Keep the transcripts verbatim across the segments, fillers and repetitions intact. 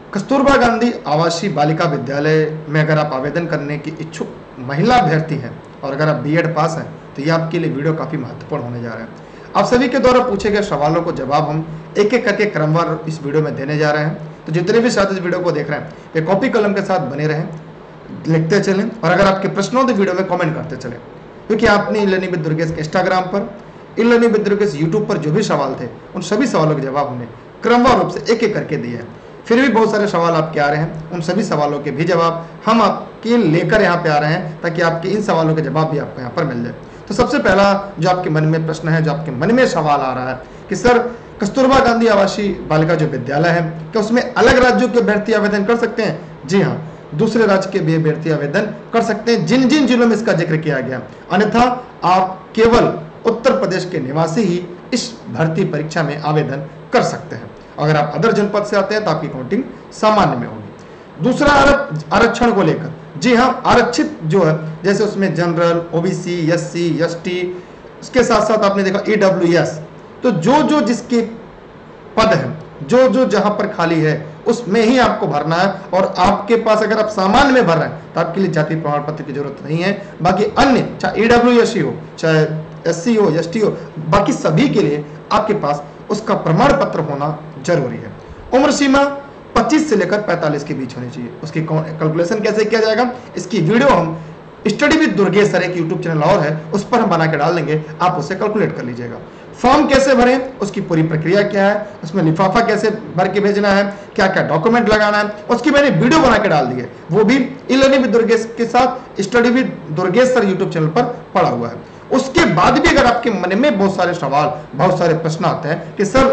कस्तूरबा गांधी आवासीय बालिका विद्यालय में अगर आप आवेदन करने की इच्छुक महिला अभ्यर्थी हैं और अगर आप बीएड पास हैं तो ये आपके लिए वीडियो काफ़ी महत्वपूर्ण होने जा रहा है। आप सभी के द्वारा पूछे गए सवालों को जवाब हम एक एक करके क्रमवार इस वीडियो में देने जा रहे हैं। तो जितने भी साथ इस वीडियो को देख रहे हैं वे कॉपी कलम के साथ बने रहें, लिखते चलें और अगर आपके प्रश्न हो तो वीडियो में कॉमेंट करते चलें, क्योंकि आपने लर्निंग विद दुर्गेश के इंस्टाग्राम पर, e learning with Durgesh YouTube पर जो भी सवाल थे उन सभी सवालों के जवाब हमने क्रमवार रूप से एक एक करके दिए हैं। फिर भी बहुत सारे सवाल आपके आ रहे हैं, उन सभी सवालों के भी जवाब हम आपके लेकर यहाँ पे आ रहे हैं ताकि आपके इन सवालों के जवाब भी आपको यहाँ पर मिल जाए। तो सबसे पहला जो आपके मन में प्रश्न है, जो आपके मन में सवाल आ रहा है कि सर कस्तूरबा गांधी आवासीय बालिका जो विद्यालय है क्या उसमें अलग राज्यों के अभ्यर्थी आवेदन कर सकते हैं? जी हाँ, दूसरे राज्य के भी अभ्यर्थी आवेदन कर सकते हैं जिन जिन जिलों में इसका जिक्र किया गया। अन्यथा आप केवल उत्तर प्रदेश के निवासी ही इस भर्ती परीक्षा में आवेदन कर सकते हैं। अगर आप अदर जनपद से आते हैं तो आपकी काउंटिंग सामान्य में होगी। दूसरा आरक्षण को लेकर, जी हाँ, आरक्षित जो है जैसे उसमें जनरल, ओबीसी, एससी, एसटी, इसके साथ साथ आपने देखा ईडब्ल्यूएस, तो जो जो जिसके पद हैं, जो जो जहां पर खाली है उसमें ही आपको भरना है। और आपके पास अगर आप सामान्य में भर रहे हैं तो आपके लिए जाति प्रमाण पत्र की जरूरत नहीं है। बाकी अन्य, चाहे ईडब्ल्यूएस हो, चाहे एससी हो, एसटी हो, बाकी सभी के लिए आपके पास उसका प्रमाण पत्र होना जरूरी है। उम्र सीमा पच्चीस से लेकर पैंतालीस के बीच होनी चाहिए। उसकी कैलकुलेशन कैसे किया जाएगा, इसकी वीडियो हम स्टडी विद दुर्गेश सर एक यूट्यूब चैनल और है, उस पर हम बना के डाल देंगे, आप उसे कैलकुलेट कर लीजिएगा। फॉर्म कैसे भरें, उसकी पूरी प्रक्रिया क्या है, उसमें लिफाफा कैसे भर के भेजना है, क्या क्या डॉक्यूमेंट लगाना है, उसकी मैंने वीडियो बना के डाल दी है। वो भी ई लर्निंग विद दुर्गेश के साथ study with Durgesh sir YouTube channel पर पड़ा हुआ है। उसके बाद भी अगर आपके मन में बहुत सारे सवाल, बहुत सारे प्रश्न आते हैं कि सर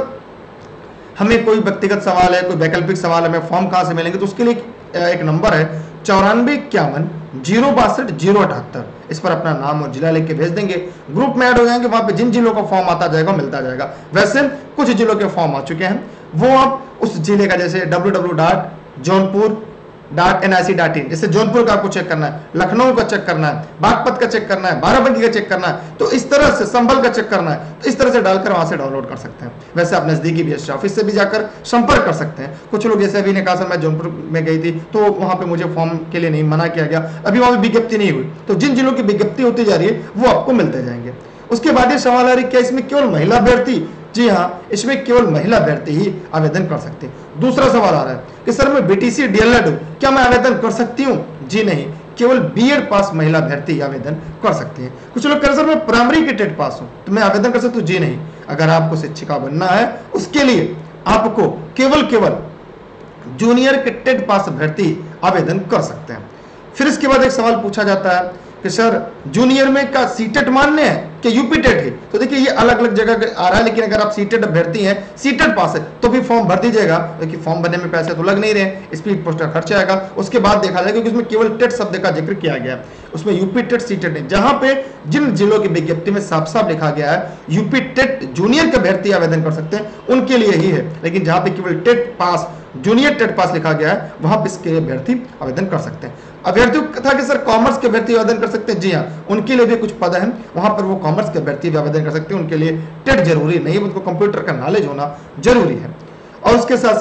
हमें कोई व्यक्तिगत सवाल है, कोई वैकल्पिक सवाल है, हमें फॉर्म कहाँ से मिलेंगे, तो उसके लिए एक नंबर है चौरानवे इक्यावन जीरो बासठ जीरो अठहत्तर। इस पर अपना नाम और जिला लिख के भेज देंगे, ग्रुप में ऐड हो जाएंगे। वहां पे जिन जिलों का फॉर्म आता जाएगा मिलता जाएगा। वैसे कुछ जिलों के फॉर्म आ चुके हैं, वो आप उस जिले का, जैसे W W W dot Jaunpur dot N I C dot in, जैसे जौनपुर का आपको चेक करना है, लखनऊ का चेक करना है, बागपत का चेक करना है, बाराबंकी का चेक करना है, तो इस तरह से संभल का चेक करना है, तो इस तरह से डालकर वहां से डाउनलोड कर सकते हैं। वैसे आप नजदीकी बीएसटी ऑफिस से भी जाकर संपर्क कर सकते हैं। कुछ लोग जैसे अभी ने कहा सर मैं जौनपुर में गई थी तो वहां पे मुझे फॉर्म के लिए नहीं मना किया गया, अभी वहां पर विज्ञप्ति नहीं हुई, तो जिन जिलों की विज्ञप्ति होती जा रही है वो आपको मिलते जाएंगे। उसके बाद ये सवाल आ रही क्या इसमें केवल महिला अभ्यर्थी? जी हाँ, इसमें केवल महिला अभ्यर्थी ही आवेदन कर सकते हैं। दूसरा सवाल आ रहा है कि सर मैं बीटीसी डीएलएड हूं, क्या मैं आवेदन कर सकती हूँ? जी नहीं, केवल बीएड पास महिला अभ्यर्थी आवेदन कर सकती है। कुछ लोग कह रहे सर मैं प्राइमरी के टेट पास हूं तो मैं आवेदन कर सकती हूँ? जी नहीं, अगर आपको शिक्षिका बनना है उसके लिए आपको केवल केवल जूनियर के टेट पास अभ्यर्थी आवेदन कर सकते हैं। फिर इसके बाद एक सवाल पूछा जाता है कि सर जूनियर में का सीटेट मान्य है कि यूपी टेट है? तो देखिए ये अलग अलग जगह आ रहा है, लेकिन अगर आप सीटेट अभ्यर्थी हैं, सीटेट पास है, तो भी फॉर्म भर दीजिएगा, क्योंकि फॉर्म भरने में पैसे तो लग नहीं रहे, स्पीड पोस्टर खर्चा आएगा। उसके बाद देखा जाएगा क्योंकि उसमें केवल टेट शब्द का जिक्र किया गया है, उसमें यूपी टेट सीटेट नहीं। जहां पे जिन जिलों की विज्ञप्ति में साफ साफ लिखा गया है यूपी टेट जूनियर के अभ्यर्थी आवेदन कर सकते हैं, उनके लिए ही है। लेकिन जहां पे केवल TET pass, junior TET pass लिखा गया है, वहां पे इसके अभ्यर्थी आवेदन कर सकते हैं। अभ्यर्थियों था कि सर कॉमर्स के अभ्यर्थी आवेदन कर सकते हैं? जी हाँ, उनके लिए भी कुछ पद हैं, वहां पर वो कॉमर्स के अभ्यर्थी भी आवेदन कर सकते हैं। उनके लिए टेट जरूरी नहीं है, उनको कंप्यूटर का नॉलेज होना जरूरी है। और उसके साथ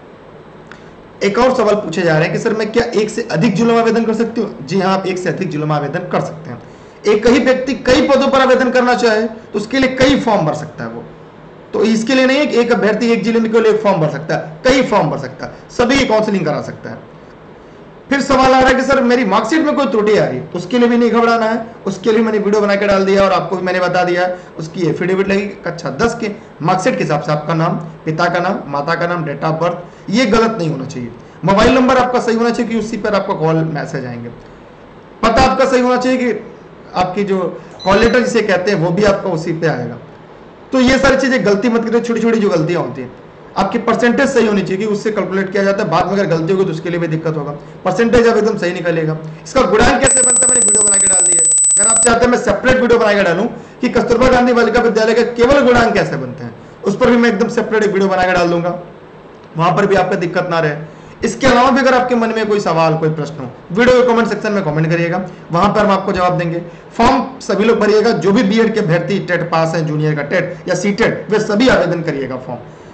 साथ एक और सवाल पूछे जा रहे हैं कि सर मैं क्या एक से अधिक जिलों में आवेदन कर सकती हूँ? जी हाँ, आप एक से अधिक जिलों में आवेदन कर सकते हैं। एक ही व्यक्ति कई पदों पर आवेदन करना चाहे तो उसके लिए कई फॉर्म भर सकता है वो, तो इसके लिए नहीं है कि एक अभ्यर्थी एक जिले में केवल एक फॉर्म भर सकता है, कई फॉर्म भर सकता है, सभी काउंसलिंग करा सकता है। फिर सवाल आ रहा है कि सर मेरी मार्कशीट में कोई त्रुटि आ रही है, उसके लिए भी नहीं घबराना है, उसके लिए मैंने वीडियो बना के डाल दिया और आपको भी मैंने बता दिया है। उसकी एफिडेविट लगेगी कक्षा दस के मार्कशीट के हिसाब से, आपका नाम, पिता का नाम, माता का नाम, डेट ऑफ बर्थ, ये गलत नहीं होना चाहिए। मोबाइल नंबर आपका सही होना चाहिए कि उसी पर आपका कॉल मैसेज आएंगे। पता आपका सही होना चाहिए कि आपकी जो कॉल लेटर जिसे कहते हैं वो भी आपका उसी पे आएगा। तो ये सारी चीजें गलती मत करिए, छोटी छोटी जो गलतियां होती हैं। आपकी परसेंटेज सही होनी चाहिए कि उससे कैलकुलेट किया जाता है, बाद में अगर गलती होगी तो उसके लिए भी दिक्कत होगा। परसेंटेज अब एकदम सही निकलेगा। इसका गुणांक कैसे बनता है मैंने वीडियो बना के डाल दी है, अगर आप चाहते हैं मैं सेपरेट वीडियो बना के डालूं कि कस्तूरबा गांधी बालिका विद्यालय के केवल गुणांक कैसे बनते हैं, उस पर भी मैं एकदम सेपरेट एक वीडियो बना के डाल दूंगा, वहां पर भी आपको दिक्कत ना रहे। इसके अलावा भी अगर आपके मन में कोई सवाल, कोई प्रश्न हो, वीडियो के कमेंट सेक्शन में कमेंट करिएगा, वहां पर हम आपको जवाब देंगे। फॉर्म सभी लोग भरिएगा, जो भी बीएड के अभ्यर्थी टेट पास हैं, जूनियर का टेट या सी टेट, वे सभी आवेदन करिएगा फॉर्म।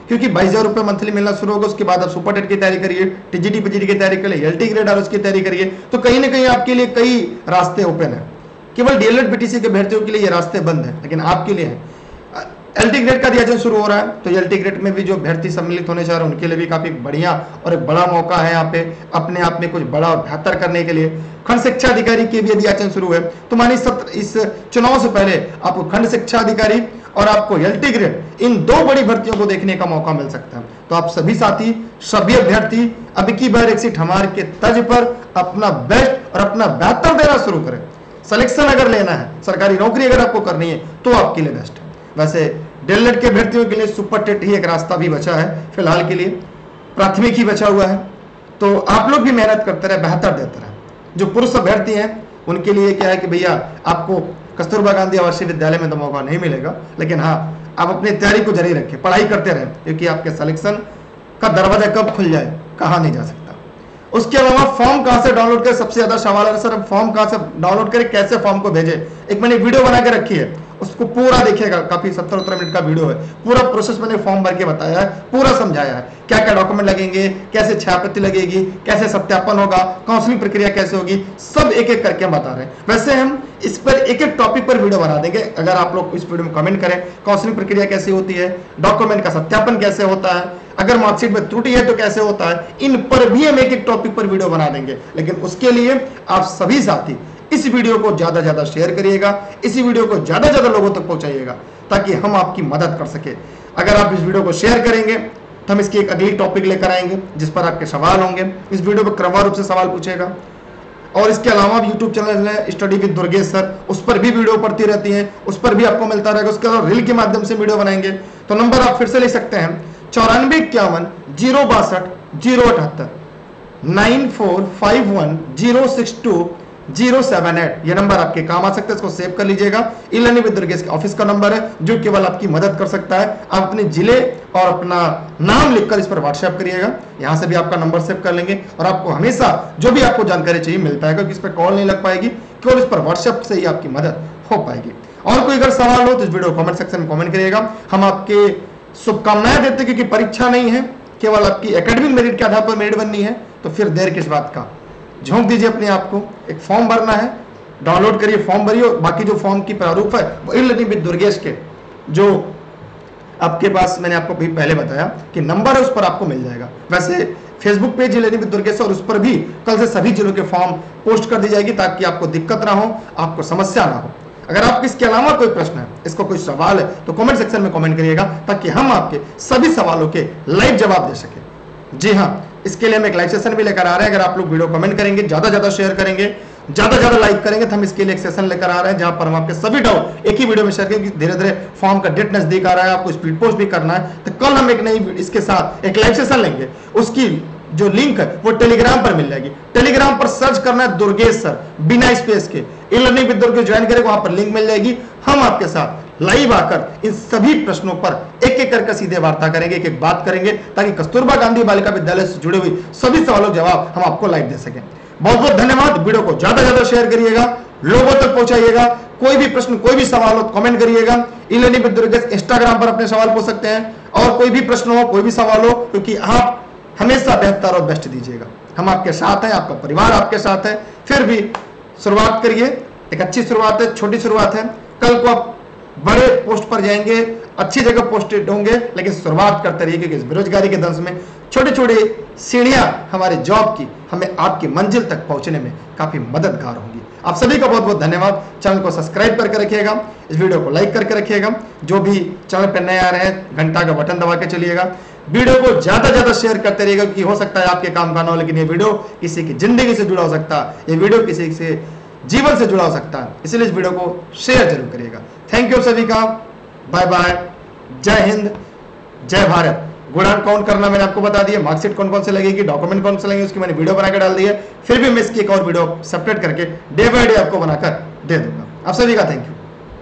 क्योंकि बाईस हजार रुपये मंथली मिलना शुरू होगा। उसके बाद आप सुपर टेट की तैयारी करिए, टीजीटी पीजीटी की तैयारी करिए, एलटी ग्रेड और उसकी तैयारी करिए, तो कहीं ना कहीं आपके लिए कई रास्ते ओपन है। केवल डीएलएड बीटीसी के अभ्यर्थियों के लिए ये रास्ते बंद है, लेकिन आपके लिए है। एलटी ग्रेड का रिएक्शन शुरू हो रहा है, तो एलटी ग्रेड में भी जो अभ्यर्थी सम्मिलित होने जा रहे हैं उनके लिए भी काफी बढ़िया और एक बड़ा मौका है यहाँ पे अपने आप में कुछ बड़ा और बेहतर करने के लिए। खंड शिक्षा अधिकारी की भी यदि आचरण शुरू है तो मानिए सत्र इस चुनाव से पहले आपको खंड शिक्षा अधिकारी और आपको एलटी ग्रेड इन दो बड़ी भर्तियों को देखने का मौका मिल सकता है। तो आप सभी साथी, सभी अभ्यर्थी अब की बार एग्जिट हमारे के तर्ज पर अपना बेस्ट और अपना बेहतर देना शुरू करें। सिलेक्शन अगर लेना है, सरकारी नौकरी अगर आपको करनी है तो आपके लिए बेस्ट है। वैसे डीएलएड के अभ्यर्थियों के लिए सुपर टेट ही एक रास्ता भी बचा है फिलहाल के लिए, प्राथमिक ही बचा हुआ है। तो आप लोग भी मेहनत करते रहे, बेहतर देते रहे। जो पुरुष अभ्यर्थी हैं उनके लिए क्या है कि भैया आपको कस्तूरबा गांधी आवासीय विद्यालय में तो मौका नहीं मिलेगा, लेकिन हाँ आप अपनी तैयारी को जारी रखें, पढ़ाई करते रहें, क्योंकि आपके सिलेक्शन का दरवाजा कब खुल जाए कहा नहीं जा सकता। उसके अलावा फॉर्म कहां से डाउनलोड करें, सबसे ज्यादा सवाल है सर फॉर्म कहां से डाउनलोड करें, कैसे फॉर्म को भेजें। एक मैंने वीडियो बना के रखी है, उसको पूरा देखिएगा, काफी सत्तर सत्तर मिनट का वीडियो है, पूरा प्रोसेस मैंने फॉर्म भर के बताया है, पूरा समझाया है, क्या क्या डॉक्यूमेंट लगेंगे, कैसे छायाप्रति लगेगी, कैसे सत्यापन होगा, काउंसलिंग प्रक्रिया कैसे होगी, सब एक एक करके हम बता रहे हैं। वैसे हम इस पर एक एक टॉपिक पर वीडियो बना देंगे, अगर आप लोग इस वीडियो में कमेंट करें काउंसलिंग प्रक्रिया कैसे होती है, डॉक्यूमेंट का सत्यापन कैसे होता है, अगर मार्कशीट में त्रुटि है तो कैसे होता है, इन पर भी हम एक एक टॉपिक पर वीडियो बना देंगे। लेकिन उसके लिए आप सभी साथी इस वीडियो को ज्यादा ज्यादा शेयर करिएगा, इसी वीडियो को ज्यादा ज्यादा लोगों तक पहुंचाइएगा ताकि हम आपकी मदद कर सके। अगर आप इस वीडियो को शेयर करेंगे तो हम इसकी एक अगली टॉपिक लेकर आएंगे जिस पर आपके सवाल होंगे। इस वीडियो पर क्रमवार रूप से सवाल पूछेगा। और इसके अलावा यूट्यूब चैनल है स्टडी विद दुर्गेश सर, उस पर भी वीडियो पड़ती रहती है, उस पर भी आपको मिलता रहेगा। उसके अलावा रील के माध्यम से वीडियो बनाएंगे। तो नंबर आप फिर से ले सकते हैं चौरानवे इक्यावन जीरो बासठ जीरो अठहत्तर, nine four five one zero six two zero seven eight, ये नंबर आपके काम आ सकते हैं, इसको सेव कर लीजिएगा। ई लर्निंग विद दुर्गेश के ऑफिस का नंबर है जो केवल आपकी मदद कर सकता है। आप अपने जिले और अपना नाम लिखकर इस पर व्हाट्सएप करिएगा, यहां से भी आपका नंबर सेव कर लेंगे और आपको हमेशा जो भी आपको जानकारी चाहिए मिल पाएगा, क्योंकि इस पर कॉल नहीं लग पाएगी, केवल इस पर व्हाट्सएप से ही आपकी मदद हो पाएगी। और कोई अगर सवाल हो तो इस वीडियो कमेंट सेक्शन में कमेंट करिएगा। हम आपके शुभकामनाएं देते हैं, क्योंकि परीक्षा नहीं है, केवल आपकी एकेडमिक मेरिट के आधार पर मेरिट बननी है, तो फिर देर किस बात का, झोंक दीजिए अपने आप को। एक फॉर्म भरना है, डाउनलोड करिए, फॉर्म भरिए। बाकी जो फॉर्म की प्रारूप है वो ई लर्निंग विद दुर्गेश के जो आपके पास मैंने आपको भी पहले बताया कि नंबर है उस पर आपको मिल जाएगा। वैसे Facebook page e learning with Durgesh और उस पर भी कल से सभी जिलों के फॉर्म पोस्ट कर दी जाएगी ताकि आपको दिक्कत ना हो, आपको समस्या ना हो। अगर आपको इसके अलावा कोई प्रश्न है, इसको कोई सवाल है तो कमेंट सेक्शन में कमेंट करिएगा ताकि हम आपके सभी सवालों के लाइव जवाब दे सके। जी हाँ, इसके लिए हम एक लाइव सेशन भी लेकर आ रहे हैं। अगर आप लोग वीडियो कमेंट करेंगे, ज्यादा ज्यादा शेयर करेंगे, ज्यादा ज्यादा लाइक करेंगे तो हम इसके लिए एक सेशन लेकर आ रहे हैं जहां पर हम आपके सभी डाउट एक ही वीडियो में शेयर करेंगे। धीरे धीरे फॉर्म का डेट नजदीक आ रहा है, आपको स्पीड पोस्ट भी करना है, तो कल हम एक नई इसके साथ एक लाइव सेशन लेंगे। उसकी जो लिंक है वो टेलीग्राम पर मिल जाएगी। टेलीग्राम पर सर्च करना है दुर्गेश सर बिना स्पेस के, e learning with Durgesh join करें, वहां पर लिंक मिल जाएगी। हम आपके साथ लाइव आकर इन सभी प्रश्नों पर एक एक करके सीधे वार्ता करेंगे, एक एक बात करेंगे, ताकि कस्तूरबा गांधी बालिका विद्यालय से जुड़े हुए सभी सवालों के जवाब हम आपको लाइव दे सकें। बहुत बहुत धन्यवाद। वीडियो को ज्यादा ज्यादा शेयर करिएगा, लोगों तक पहुंचाइएगा। कोई भी प्रश्न, कोई भी सवाल हो कमेंट करिएगा। E learning with Durgesh Instagram पर अपने सवाल पूछ सकते हैं, और कोई भी प्रश्न हो, कोई भी सवाल हो, क्योंकि आप हमेशा बेहतर और बेस्ट दीजिएगा। हम आपके साथ हैं, आपका परिवार आपके साथ है। फिर भी शुरुआत करिए, एक अच्छी शुरुआत है, छोटी शुरुआत है। कल को आप बड़े पोस्ट पर जाएंगे, अच्छी जगह पोस्टेड होंगे, लेकिन शुरुआत करते रहिए, क्योंकि बेरोजगारी के दंश में छोटे छोटे सीढ़ियां हमारे जॉब की हमें आपकी मंजिल तक पहुंचने में काफी मददगार होंगी। आप सभी का बहुत बहुत धन्यवाद। चैनल को सब्सक्राइब करके रखिएगा, इस वीडियो को लाइक करके रखिएगा। जो भी चैनल पर नए आ रहे हैं घंटा का बटन दबा के चलिएगा। वीडियो को ज्यादा ज्यादा शेयर करते रहिएगा, क्योंकि हो सकता है आपके काम का ना हो, लेकिन ये वीडियो किसी की जिंदगी से जुड़ा हो सकता है, ये वीडियो किसी से जीवन से जुड़ा हो सकता है, इसलिए इस वीडियो को शेयर जरूर करिएगा। थैंक यू सभी का, बाय बाय, जय हिंद, जय भारत। गुणांक काउंट करना मैंने आपको बता दिया, मार्कशीट कौन कौन से लगेगी, डॉक्यूमेंट कौन से लगेंगे, उसकी मैंने वीडियो बनाकर डाल दी है। फिर भी मैं इसकी एक और वीडियो सेपरेट करके डे बाय डे आपको बनाकर दे दूंगा। आप सभी का थैंक यू।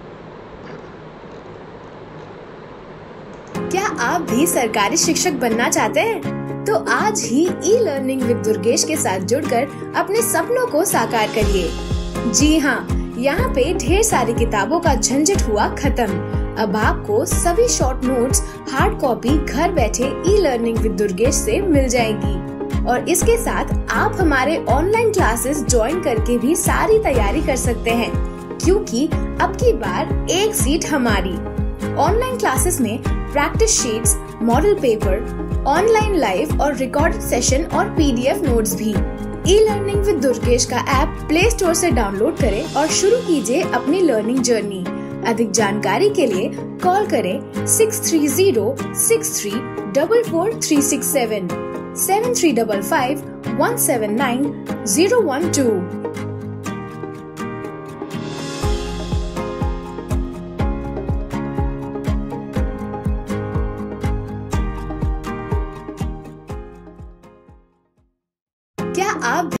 क्या आप भी सरकारी शिक्षक बनना चाहते हैं? तो आज ही ई लर्निंग विद दुर्गेश के साथ जुड़कर अपने सपनों को साकार करिए। जी हाँ, यहाँ पे ढेर सारी किताबों का झंझट हुआ खत्म। अब आपको सभी शॉर्ट नोट्स हार्ड कॉपी घर बैठे ई लर्निंग विद दुर्गेश से मिल जाएगी और इसके साथ आप हमारे ऑनलाइन क्लासेस ज्वाइन करके भी सारी तैयारी कर सकते हैं, क्योंकि अब की बार एक सीट हमारी। ऑनलाइन क्लासेस में practice sheets, model paper, online live और रिकॉर्डेड सेशन और पीडीएफ नोट्स भी। ई लर्निंग विद दुर्गेश का ऐप प्ले स्टोर से डाउनलोड करें और शुरू कीजिए अपनी लर्निंग जर्नी। अधिक जानकारी के लिए कॉल करें six three zero six three four four three six seven, seven three five five one seven nine zero one two. क्या आप